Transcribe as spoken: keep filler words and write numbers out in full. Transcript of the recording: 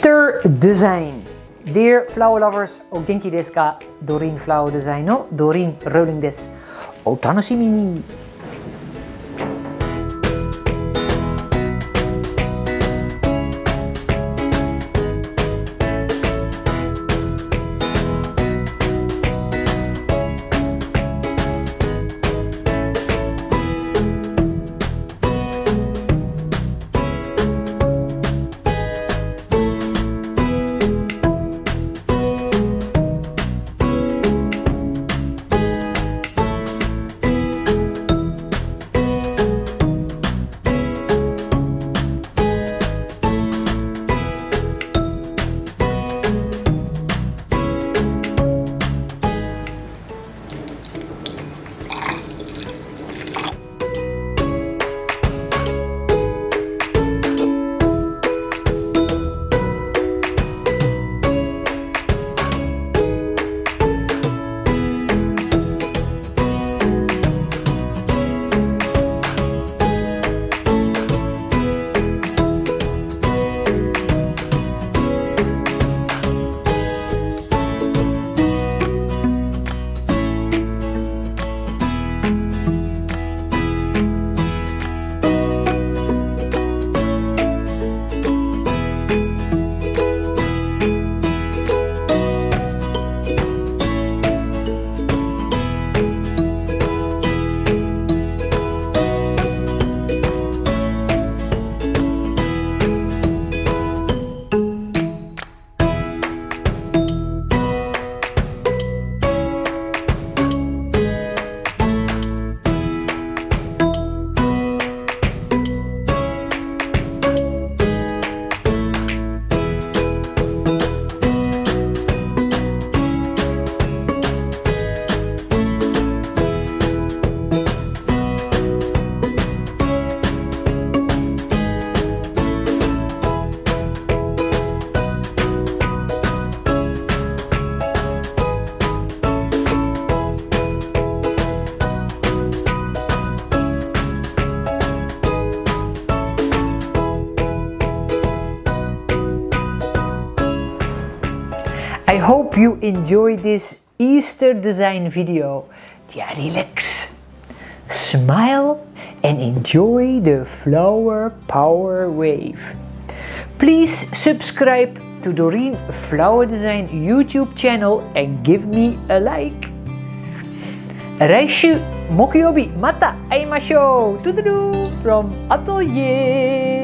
Easter Design. Dear flower lovers, o genki desu ka? Doreen Flower Design の Doreen Rolling です。お楽しみに。I hope you enjoyed this Easter design video. Yeah, relax, smile and enjoy the flower power wave. Please subscribe to Doreen Flower Design YouTube channel and give me a like. 来週木曜日また会いましょう。トゥドゥドゥ from Atelier.